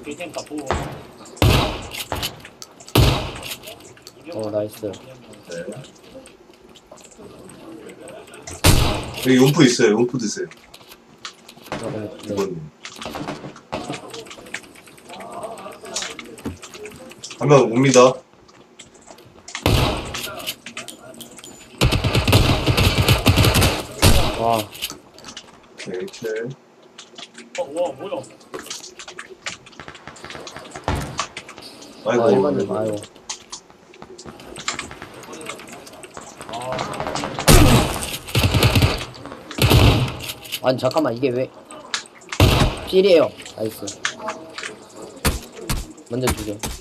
나이스. 네. 여기 용포 있어요. 용포 드세요. 네. 이번 한명 옵니다. 와, 오케이, 킬. 뭐야? 아이고. 일반님, 아이고. 아니, 잠깐만, 이게 왜. 필이에요. 나이스. 먼저 주죠.